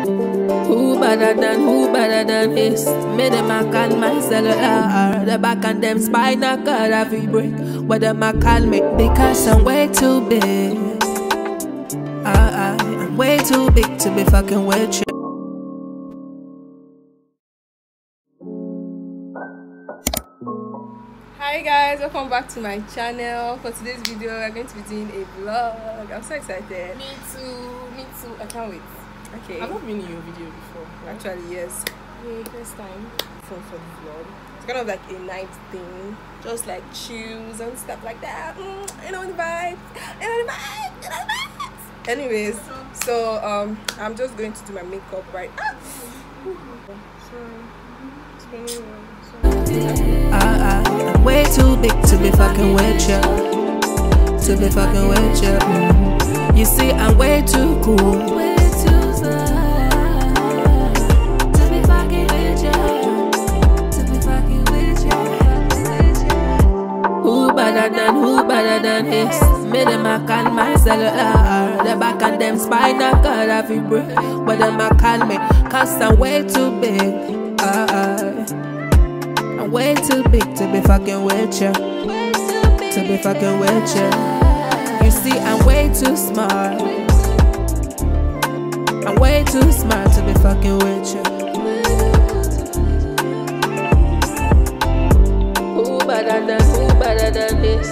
Who better than this? Me them a call my cellular. The back and them spinal cord have we break. What them a call me? Because I'm way too big. I'm way too big to be fucking with you. Hi guys, welcome back to my channel. For today's video, we're going to be doing a vlog. I'm so excited. Me too. I can't wait. Okay. I've not been in your video before. Right? Actually, yes. Yeah, first time For the vlog. It's kind of like a night thing. Just like chills and stuff like that. You know the vibes. Anyways, so I'm just going to do my makeup right now. I'm way too big to be fucking with you. To be fucking with you. You see, I'm way too cool. Way too smart to be fucking with you. To be fucking with you. Who better than this? Me them a call my cellular. The back and them spinal cord have we break. But them a call me, cause I'm way too big. I'm way too big to be fucking with you. To be fucking with you. You see, I'm way too smart. I'm way too smart to be fucking with you. Who better than this?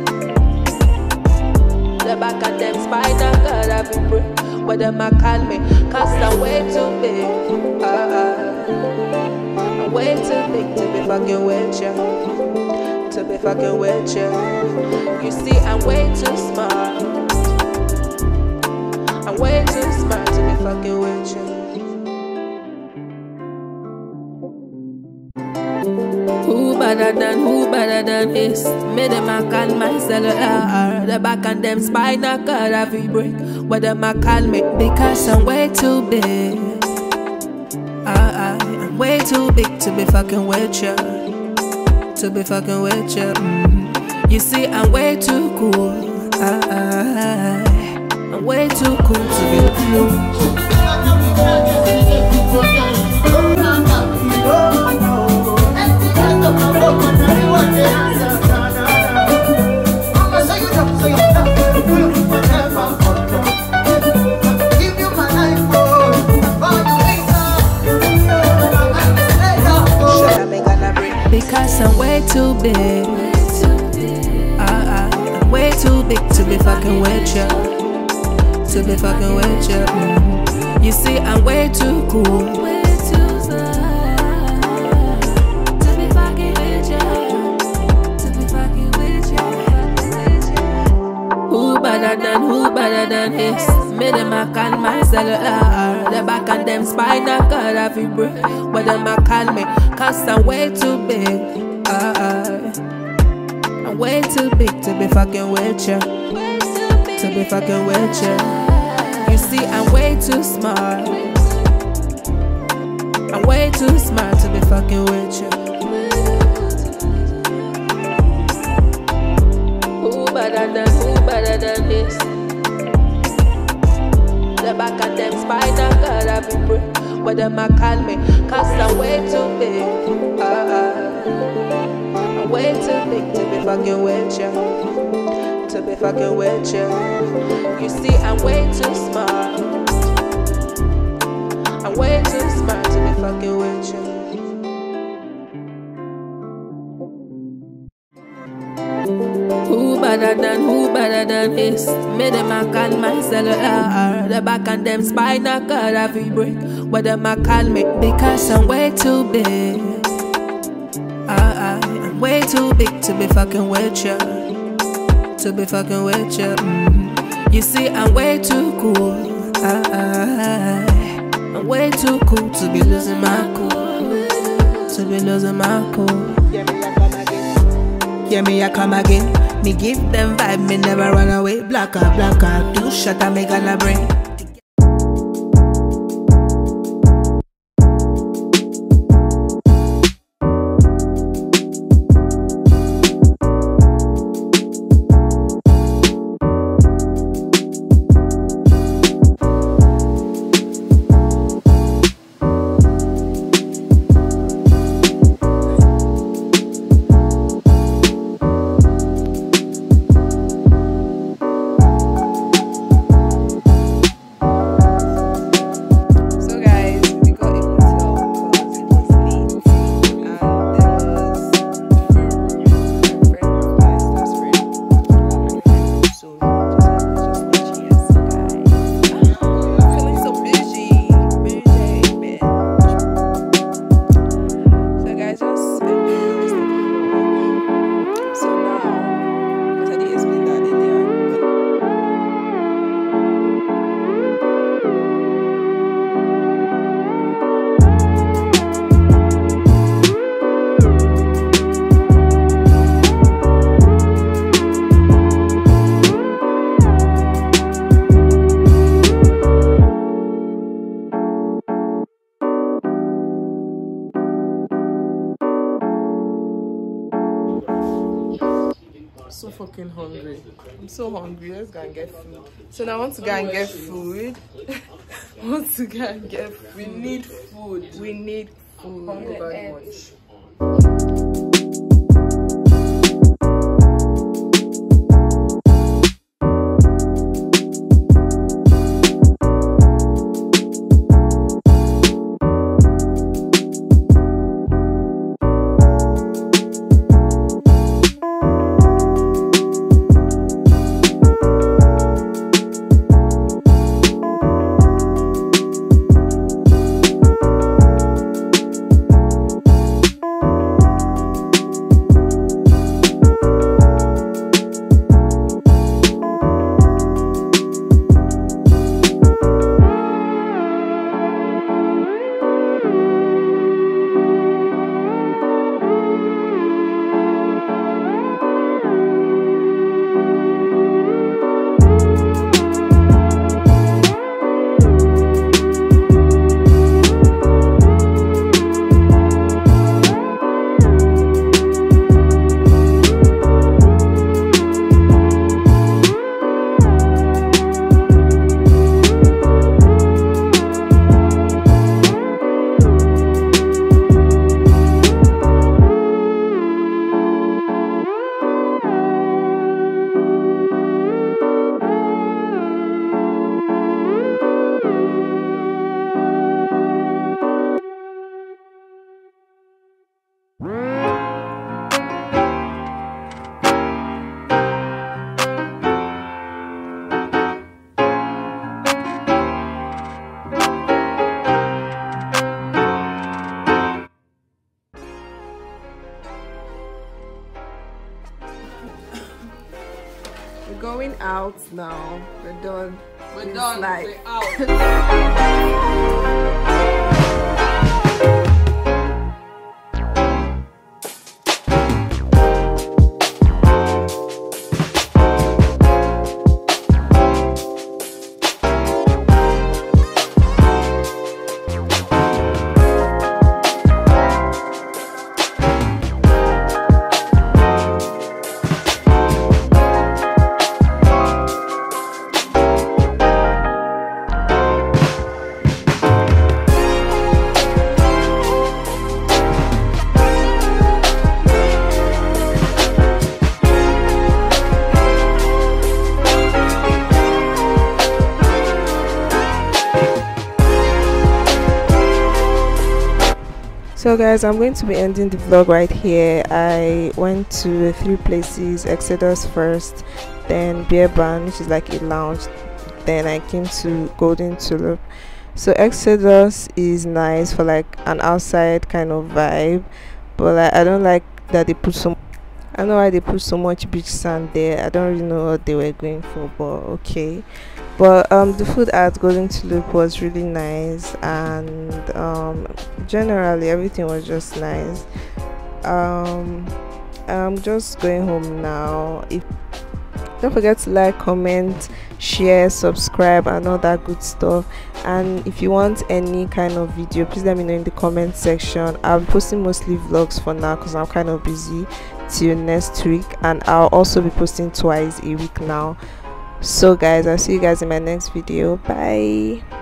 The back of them spinal cord have been break. But them a call me, cause I'm way too big. I'm way too big to be fucking with you. To be fucking with you. You see, I'm way too smart. I'm way too smart to be fucking with you. Who better than this? Me them a call my cellular. The back and them spinal cord have we break. But them a call me because I'm way too big. I'm way too big to be fucking with you. To be fucking with you. You see, I'm way too cool. I'm way too cool to be with you. Because I'm way too big. I'm way too big to be fucking with you. To be fucking with you. You see, I'm way too cool. To be fucking with you. To be fucking with you. Who better than this? Me them a call my cellular. The back and them spinal cord have we break. But them a call me, cause I'm way too big. I'm way too big to be fucking with you. To be fucking with you. You see, I'm way too smart. I'm way too smart to be fucking with you. Who better than this? The back and them spinal cord have we break. But them a call me, cause I'm way too big. I'm way too big to be fucking with you. To be fucking with you. You see, I'm way too smart. I'm way too smart to be fucking with you. Who better than this? Me them a call my cellular. The back and them spinal cord have we break. But them a call me because I'm way too big. I'm way too big to be fucking with you. To be fucking with you. You see, I'm way too cool. I'm way too cool to be losing my cool. To be losing my cool. Yeah, me I come again. Me give them vibe, me never run away. Black out, 2 shot, I me gonna bring. so fucking hungry. I'm so hungry. Let's go and get food. So now I want to go and get food. I want to go and get food. We need food. We need food very much. We're going out now. We're done. We're done. We're out. So guys, I'm going to be ending the vlog right here. I went to 3 places: Exodus first, then Beer Barn, which is like a lounge, then I came to Golden Tulip. So Exodus is nice for like an outside kind of vibe, but like, I don't like that they put some, I don't know why they put so much beach sand there. I don't really know what they were going for, but okay. But the food at Golden Tulip was really nice, and generally everything was just nice. I'm just going home now. Don't forget to like, comment, share, subscribe, and all that good stuff. And if you want any kind of video, please let me know in the comment section. I'll be posting mostly vlogs for now because I'm kind of busy till next week, and I'll also be posting twice a week now. So guys, I'll see you guys in my next video. Bye.